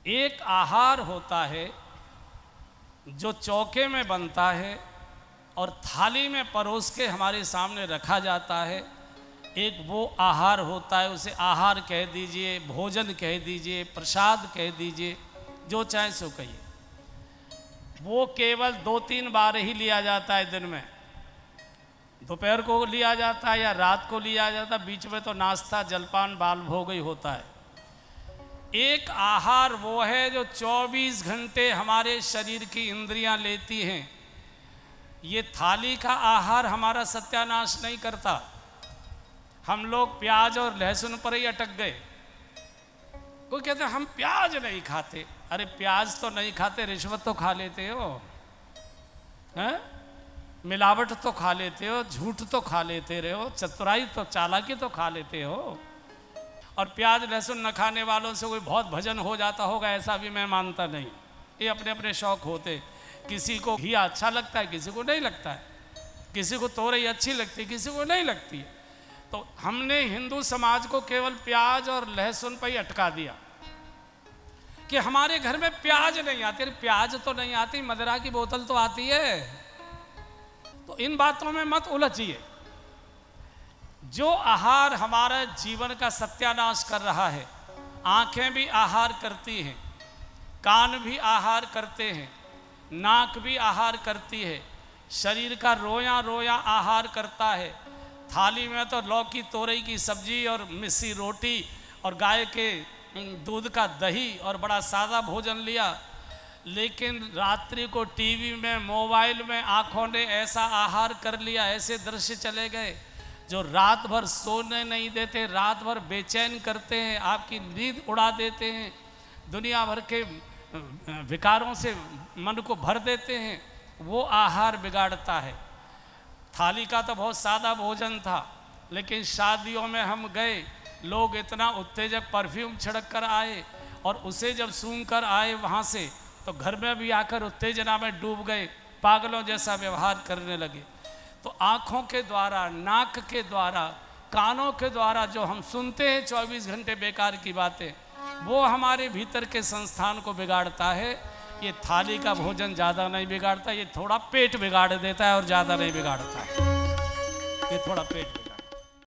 एक आहार होता है जो चौके में बनता है और थाली में परोस के हमारे सामने रखा जाता है। एक वो आहार होता है, उसे आहार कह दीजिए, भोजन कह दीजिए, प्रसाद कह दीजिए, जो चाहे सो कहिए। वो केवल 2-3 बार ही लिया जाता है दिन में। दोपहर को लिया जाता है या रात को लिया जाता है, बीच में तो नाश्ता जलपान बाल भोग ही होता है। एक आहार वो है जो 24 घंटे हमारे शरीर की इंद्रियां लेती हैं। ये थाली का आहार हमारा सत्यानाश नहीं करता। हम लोग प्याज और लहसुन पर ही अटक गए। कोई कहते हैं हम प्याज नहीं खाते। अरे प्याज तो नहीं खाते, रिश्वत तो खा लेते हो, हैं? मिलावट तो खा लेते हो, झूठ तो खा लेते रहे हो, चतुराई तो चालाकी तो खा लेते हो। और प्याज लहसुन न खाने वालों से कोई बहुत भजन हो जाता होगा, ऐसा भी मैं मानता नहीं। ये अपने अपने शौक होते। किसी को घी अच्छा लगता है, किसी को नहीं लगता है, किसी को तोरई अच्छी लगती है, किसी को नहीं लगती है। तो हमने हिंदू समाज को केवल प्याज और लहसुन पर ही अटका दिया कि हमारे घर में प्याज नहीं आती। अरे प्याज तो नहीं आती, मदिरा की बोतल तो आती है। तो इन बातों में मत उलझिए। जो आहार हमारे जीवन का सत्यानाश कर रहा है, आंखें भी आहार करती हैं, कान भी आहार करते हैं, नाक भी आहार करती है, शरीर का रोया रोया आहार करता है। थाली में तो लौकी तोरई की सब्जी और मिस्सी रोटी और गाय के दूध का दही और बड़ा सादा भोजन लिया। लेकिन रात्रि को टीवी में, मोबाइल में आँखों ने ऐसा आहार कर लिया, ऐसे दृश्य चले गए जो रात भर सोने नहीं देते, रात भर बेचैन करते हैं, आपकी नींद उड़ा देते हैं, दुनिया भर के विकारों से मन को भर देते हैं। वो आहार बिगाड़ता है। थाली का तो बहुत सादा भोजन था, लेकिन शादियों में हम गए, लोग इतना उत्तेजक परफ्यूम छिड़क कर आए और उसे जब सूंघ कर आए वहाँ से, तो घर में भी आकर उत्तेजना में डूब गए, पागलों जैसा व्यवहार करने लगे। तो आँखों के द्वारा, नाक के द्वारा, कानों के द्वारा जो हम सुनते हैं 24 घंटे बेकार की बातें, वो हमारे भीतर के संस्थान को बिगाड़ता है। ये थाली का भोजन ज़्यादा नहीं बिगाड़ता, ये थोड़ा पेट बिगाड़ देता है और ज़्यादा नहीं बिगाड़ता है। ये थोड़ा पेट